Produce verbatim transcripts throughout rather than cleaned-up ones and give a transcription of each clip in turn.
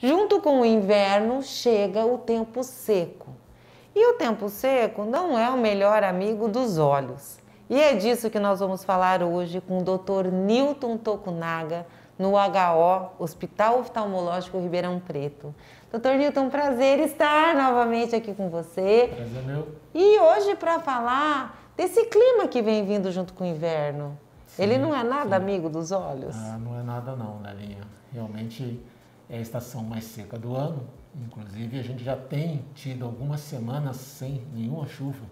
Junto com o inverno chega o tempo seco. E o tempo seco não é o melhor amigo dos olhos. E é disso que nós vamos falar hoje com o doutor Newton Tokunaga, no H O, Hospital Oftalmológico Ribeirão Preto. doutor Newton, prazer estar novamente aqui com você. Prazer meu. E hoje para falar desse clima que vem vindo junto com o inverno. Sim, ele não é nada sim. amigo dos olhos? Ah, não é nada não, Nelinha. Realmente é a estação mais seca do ano. Inclusive a gente já tem tido algumas semanas sem nenhuma chuva.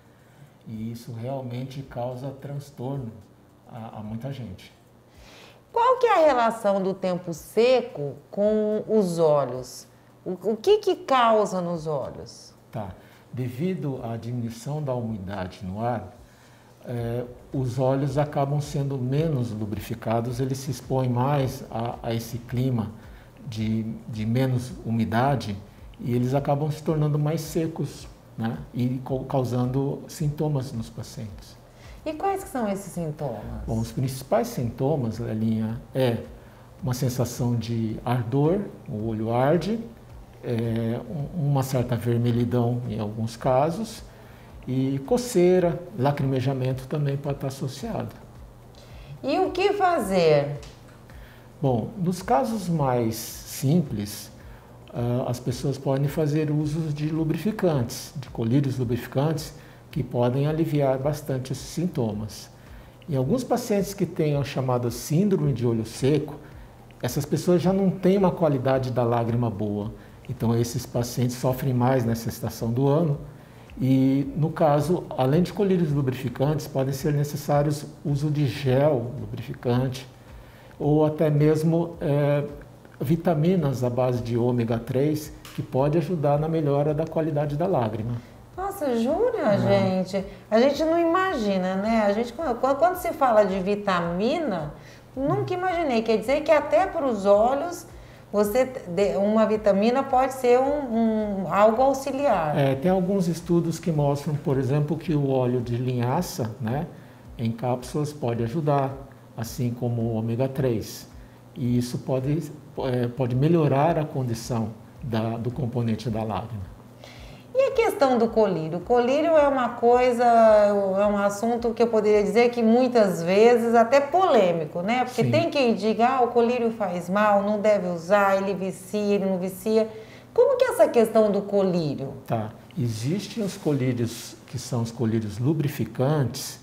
E isso realmente causa transtorno a, a muita gente. Qual que é a relação do tempo seco com os olhos? O, o que que causa nos olhos? Tá. Devido à diminuição da umidade no ar, eh, os olhos acabam sendo menos lubrificados, eles se expõem mais a, a esse clima de, de menos umidade e eles acabam se tornando mais secos, né? E causando sintomas nos pacientes. E quais que são esses sintomas? Bom, os principais sintomas, Lelinha, é uma sensação de ardor, o olho arde, é, uma certa vermelhidão em alguns casos, e coceira, lacrimejamento também pode estar associado. E o que fazer? Bom, nos casos mais simples, uh, as pessoas podem fazer uso de lubrificantes, de colírios lubrificantes, que podem aliviar bastante esses sintomas. Em alguns pacientes que têm a chamada síndrome de olho seco, essas pessoas já não têm uma qualidade da lágrima boa. Então, esses pacientes sofrem mais nessa estação do ano. E, no caso, além de colírios lubrificantes, podem ser necessários uso de gel lubrificante ou até mesmo é, vitaminas à base de ômega três, que pode ajudar na melhora da qualidade da lágrima. Nossa, jura, gente? A gente não imagina, né? A gente, quando, quando se fala de vitamina, nunca imaginei. Quer dizer que até para os olhos, você, uma vitamina pode ser um, um, algo auxiliar. É, tem alguns estudos que mostram, por exemplo, que o óleo de linhaça, né, em cápsulas pode ajudar, assim como o ômega três. E isso pode, é, pode melhorar a condição da, do componente da lágrima. E a questão do colírio? O colírio é uma coisa, é um assunto que eu poderia dizer que muitas vezes até polêmico, né? Porque Sim. tem quem diga, ah, o colírio faz mal, não deve usar, ele vicia, ele não vicia. Como que é essa questão do colírio? Tá, existem os colírios que são os colírios lubrificantes,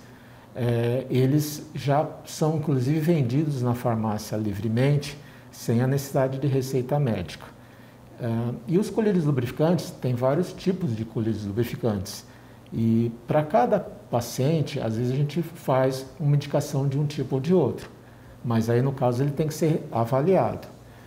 é, eles já são inclusive vendidos na farmácia livremente, sem a necessidade de receita médica. Uh, e os colírios lubrificantes, tem vários tipos de colírios lubrificantes. E para cada paciente, às vezes a gente faz uma indicação de um tipo ou de outro. Mas aí, no caso, ele tem que ser avaliado.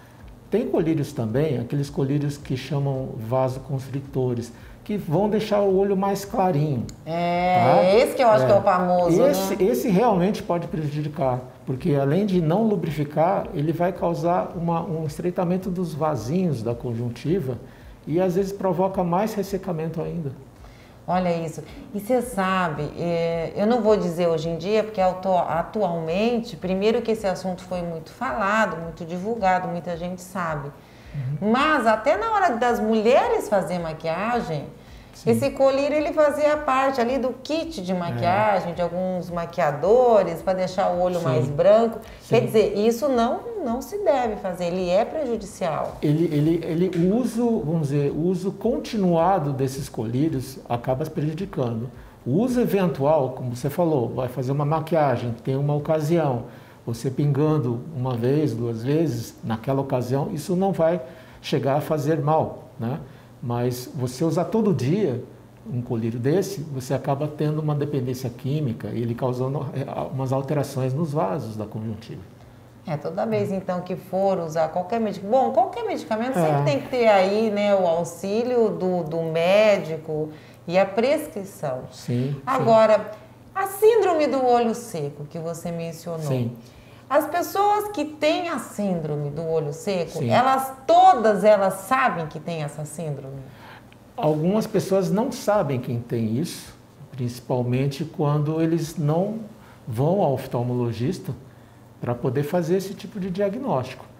Tem colírios também, aqueles colírios que chamam vasoconstritores, que vão deixar o olho mais clarinho. É, tá? Esse que eu acho é. que é o famoso, esse, né? Esse realmente pode prejudicar, porque além de não lubrificar, ele vai causar uma, um estreitamento dos vasinhos da conjuntiva e às vezes provoca mais ressecamento ainda. Olha isso. E você sabe, é, eu não vou dizer hoje em dia, porque atualmente, primeiro que esse assunto foi muito falado, muito divulgado, muita gente sabe. Uhum. Mas até na hora das mulheres fazer maquiagem, Sim. esse colírio ele fazia parte ali do kit de maquiagem, é. de alguns maquiadores, para deixar o olho Sim. mais branco. Sim. Quer dizer, isso não, não se deve fazer, ele é prejudicial. Ele, ele, ele, o uso, vamos dizer, o uso continuado desses colírios acaba prejudicando. O uso eventual, como você falou, vai fazer uma maquiagem, tem uma ocasião, você pingando uma vez, duas vezes, naquela ocasião, isso não vai chegar a fazer mal, né? Mas você usar todo dia um colírio desse, você acaba tendo uma dependência química e ele causando umas alterações nos vasos da conjuntiva. É, toda vez então que for usar qualquer medicamento, bom, qualquer medicamento é. sempre tem que ter aí, né, o auxílio do, do médico e a prescrição. Sim. Agora, sim. a síndrome do olho seco que você mencionou. Sim. As pessoas que têm a síndrome do olho seco, Sim. elas todas elas sabem que tem essa síndrome? Algumas pessoas não sabem quem tem isso, principalmente quando eles não vão ao oftalmologista para poder fazer esse tipo de diagnóstico.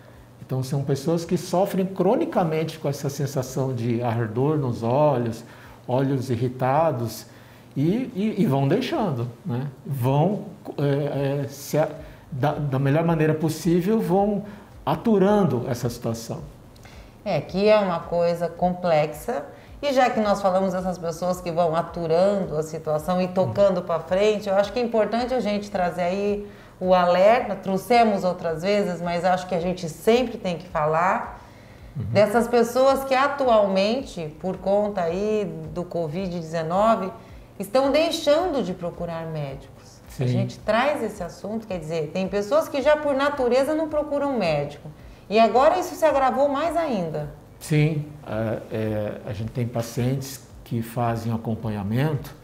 Então, são pessoas que sofrem cronicamente com essa sensação de ardor nos olhos, olhos irritados, e, e, e vão deixando, né? Vão, é, é, se, da, da melhor maneira possível, vão aturando essa situação. É, que é uma coisa complexa, e já que nós falamos dessas pessoas que vão aturando a situação e tocando para frente, eu acho que é importante a gente trazer aí o alerta, trouxemos outras vezes, mas acho que a gente sempre tem que falar uhum. dessas pessoas que atualmente, por conta aí do covid dezenove, estão deixando de procurar médicos. Sim. A gente traz esse assunto, quer dizer, tem pessoas que já por natureza não procuram médico, e agora isso se agravou mais ainda. Sim, é, é, a gente tem pacientes que fazem acompanhamento,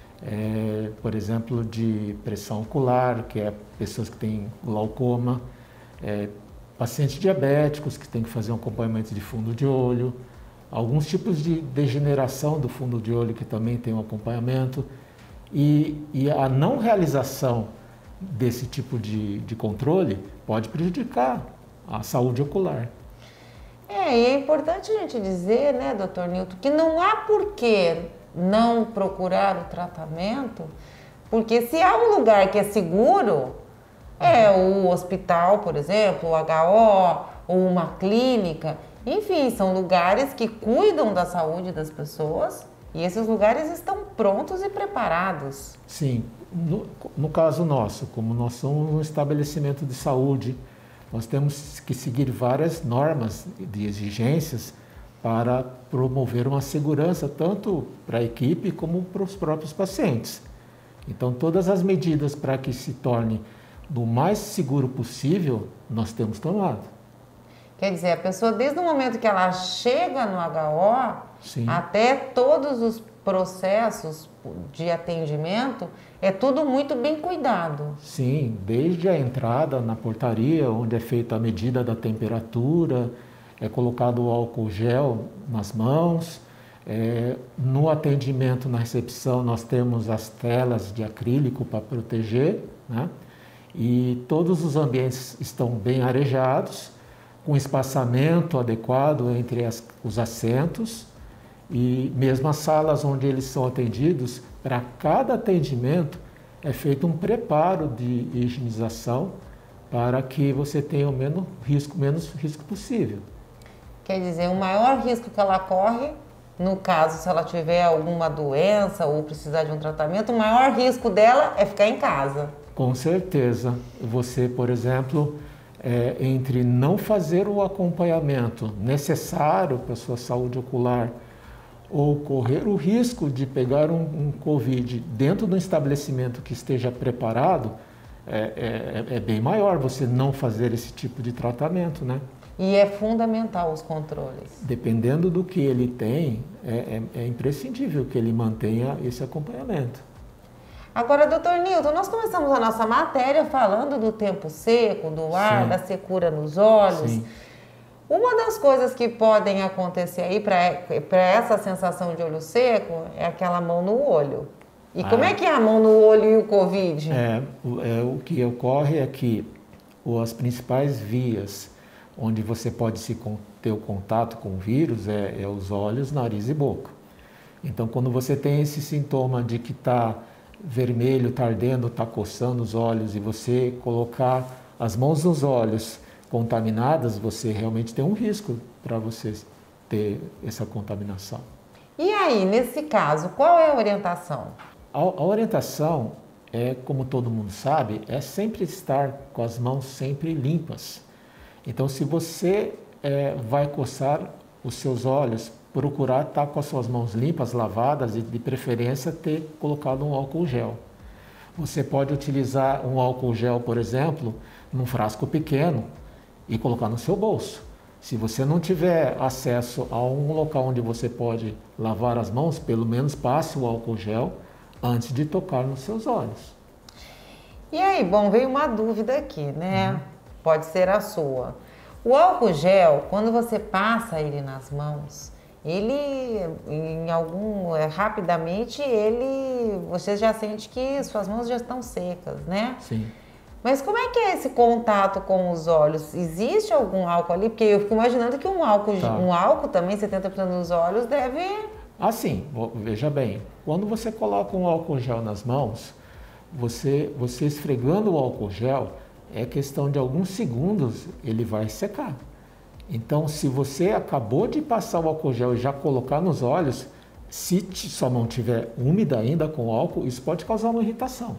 É, por exemplo, de pressão ocular, que é pessoas que têm glaucoma, é, pacientes diabéticos que têm que fazer um acompanhamento de fundo de olho, alguns tipos de degeneração do fundo de olho que também tem um acompanhamento, e, e a não realização desse tipo de, de controle pode prejudicar a saúde ocular. É, e é importante a gente dizer, né, doutor Nilton, que não há porquê não procurar o tratamento, porque se há um lugar que é seguro, é o hospital, por exemplo, o agá ó, ou uma clínica, enfim, são lugares que cuidam da saúde das pessoas e esses lugares estão prontos e preparados. Sim, no, no caso nosso, como nós somos um estabelecimento de saúde, nós temos que seguir várias normas de exigências para promover uma segurança tanto para a equipe como para os próprios pacientes. Então, todas as medidas para que se torne do mais seguro possível, nós temos tomado. Quer dizer, a pessoa, desde o momento que ela chega no agá ó, Sim. até todos os processos de atendimento, é tudo muito bem cuidado. Sim, desde a entrada na portaria, onde é feita a medida da temperatura, é colocado o álcool gel nas mãos, é, no atendimento na recepção nós temos as telas de acrílico para proteger, né? E todos os ambientes estão bem arejados, com espaçamento adequado entre as, os assentos, e mesmo as salas onde eles são atendidos, para cada atendimento é feito um preparo de higienização para que você tenha o menos risco, menos risco possível. Quer dizer, o maior risco que ela corre, no caso, se ela tiver alguma doença ou precisar de um tratamento, o maior risco dela é ficar em casa. Com certeza. Você, por exemplo, é, entre não fazer o acompanhamento necessário para a sua saúde ocular ou correr o risco de pegar um, um Covid dentro de um estabelecimento que esteja preparado, é, é, é bem maior você não fazer esse tipo de tratamento, né? E é fundamental os controles. Dependendo do que ele tem, é, é, é imprescindível que ele mantenha esse acompanhamento. Agora, doutor Nilton, nós começamos a nossa matéria falando do tempo seco, do ar, Sim. da secura nos olhos. Sim. Uma das coisas que podem acontecer aí para essa sensação de olho seco é aquela mão no olho. E ah. como é que é a mão no olho e o Covid? É, o, é, o que ocorre é que as principais vias onde você pode se ter o contato com o vírus é, é os olhos, nariz e boca. Então, quando você tem esse sintoma de que está vermelho, está ardendo, está coçando os olhos, e você colocar as mãos nos olhos contaminadas, você realmente tem um risco para você ter essa contaminação. E aí, nesse caso, qual é a orientação? A, a orientação é, como todo mundo sabe, é sempre estar com as mãos sempre limpas. Então, se você é, vai coçar os seus olhos, procurar estar com as suas mãos limpas, lavadas e, de preferência, ter colocado um álcool gel. Você pode utilizar um álcool gel, por exemplo, num frasco pequeno e colocar no seu bolso. Se você não tiver acesso a um local onde você pode lavar as mãos, pelo menos passe o álcool gel antes de tocar nos seus olhos. E aí, bom, veio uma dúvida aqui, né? Uhum. Pode ser a sua. O álcool gel, quando você passa ele nas mãos, ele, em algum, rapidamente, ele, você já sente que suas mãos já estão secas, né? Sim. Mas como é que é esse contato com os olhos? Existe algum álcool ali? Porque eu fico imaginando que um álcool, tá. um álcool também, setenta por cento dos olhos, deve... Assim, veja bem, quando você coloca um álcool gel nas mãos, você, você esfregando o álcool gel, é questão de alguns segundos, ele vai secar. Então, se você acabou de passar o álcool gel e já colocar nos olhos, se sua mão estiver úmida ainda com álcool, isso pode causar uma irritação.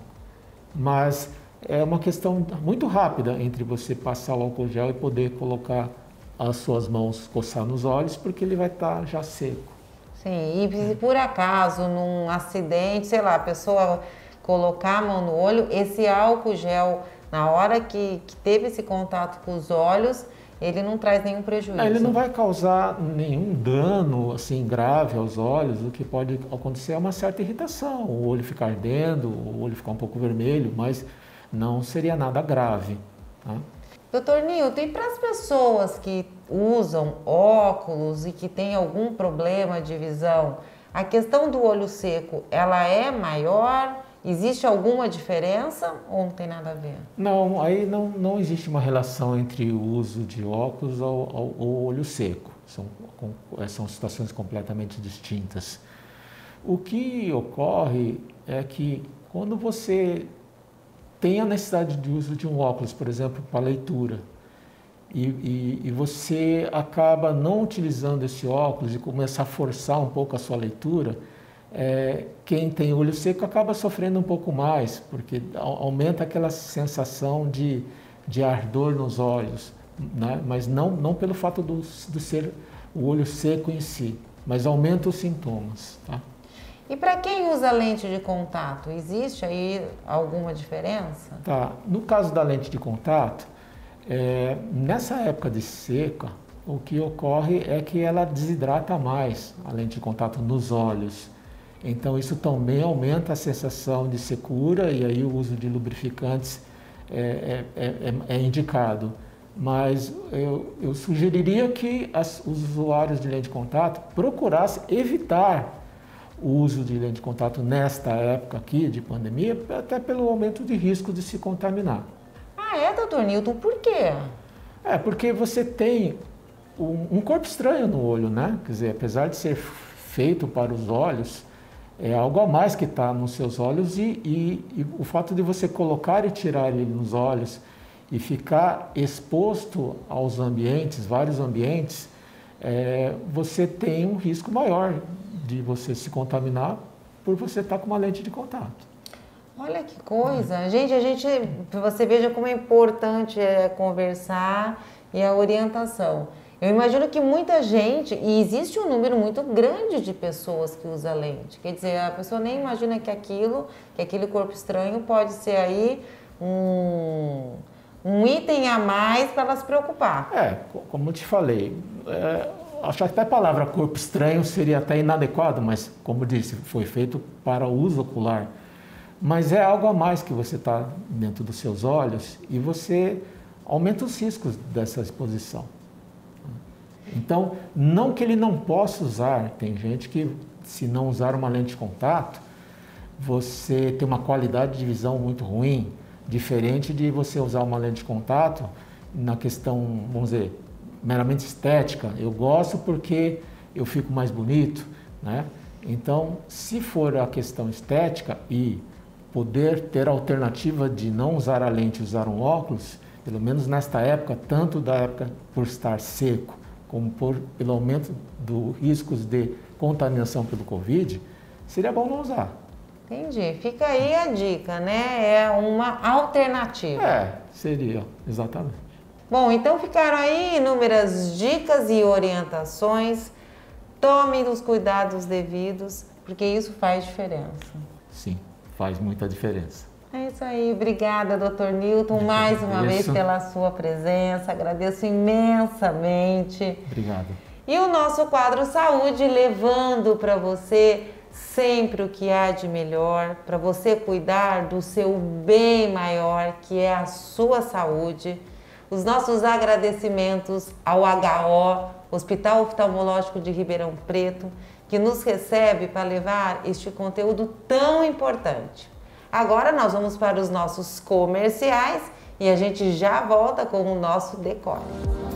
Mas é uma questão muito rápida entre você passar o álcool gel e poder colocar as suas mãos, coçar nos olhos, porque ele vai estar já seco. Sim, e se por acaso, num acidente, sei lá, a pessoa colocar a mão no olho, esse álcool gel, na hora que, que teve esse contato com os olhos, ele não traz nenhum prejuízo. Ele não vai causar nenhum dano assim grave aos olhos. O que pode acontecer é uma certa irritação, o olho ficar ardendo, o olho ficar um pouco vermelho, mas não seria nada grave. Tá? doutor Nilton, e para as pessoas que usam óculos e que têm algum problema de visão, a questão do olho seco, ela é maior? Existe alguma diferença ou não tem nada a ver? Não, aí não, não existe uma relação entre o uso de óculos ao, ao, ao olho seco. São, são situações completamente distintas. O que ocorre é que quando você tem a necessidade de uso de um óculos, por exemplo, para leitura, e, e, e você acaba não utilizando esse óculos e começa a forçar um pouco a sua leitura, É, quem tem olho seco acaba sofrendo um pouco mais, porque aumenta aquela sensação de, de ardor nos olhos, né? Mas não, não pelo fato do, do ser o olho seco em si, mas aumenta os sintomas. Tá? E para quem usa lente de contato, existe aí alguma diferença? Tá. No caso da lente de contato, é, nessa época de seca, o que ocorre é que ela desidrata mais a lente de contato nos olhos. Então, isso também aumenta a sensação de secura e aí o uso de lubrificantes é, é, é, é indicado. Mas eu, eu sugeriria que as, os usuários de lente de contato procurassem evitar o uso de lente de contato nesta época aqui de pandemia, até pelo aumento de risco de se contaminar. Ah, é, doutor Nilton? Por quê? É, porque você tem um, um corpo estranho no olho, né? Quer dizer, apesar de ser feito para os olhos, é algo a mais que está nos seus olhos e, e, e o fato de você colocar e tirar ele nos olhos e ficar exposto aos ambientes, vários ambientes, é, você tem um risco maior de você se contaminar por você estar com uma lente de contato. Olha que coisa. Gente, a gente, você veja como é importante é, conversar e a orientação. Eu imagino que muita gente, e existe um número muito grande de pessoas que usa lente, quer dizer, a pessoa nem imagina que aquilo, que aquele corpo estranho pode ser aí um, um item a mais para ela se preocupar. É, como eu te falei, é, acho que até a palavra corpo estranho seria até inadequado, mas como disse, foi feito para o uso ocular. Mas é algo a mais que você está dentro dos seus olhos e você aumenta os riscos dessa exposição. Então, não que ele não possa usar, tem gente que, se não usar uma lente de contato, você tem uma qualidade de visão muito ruim, diferente de você usar uma lente de contato na questão, vamos dizer, meramente estética. Eu gosto porque eu fico mais bonito, né? Então, se for a questão estética e poder ter a alternativa de não usar a lente e usar um óculos, pelo menos nesta época, tanto da época por estar seco, como por, pelo aumento dos riscos de contaminação pelo Covid, seria bom não usar. Entendi. Fica aí a dica, né? É uma alternativa. É, seria, exatamente. Bom, então ficaram aí inúmeras dicas e orientações. Tomem os cuidados devidos, porque isso faz diferença. Sim, faz muita diferença. É isso aí, obrigada, doutor Nilton, mais uma vez pela sua presença, agradeço imensamente. Obrigado. E o nosso quadro Saúde, levando para você sempre o que há de melhor, para você cuidar do seu bem maior, que é a sua saúde. Os nossos agradecimentos ao H O, Hospital Oftalmológico de Ribeirão Preto, que nos recebe para levar este conteúdo tão importante. Agora nós vamos para os nossos comerciais e a gente já volta com o nosso decore.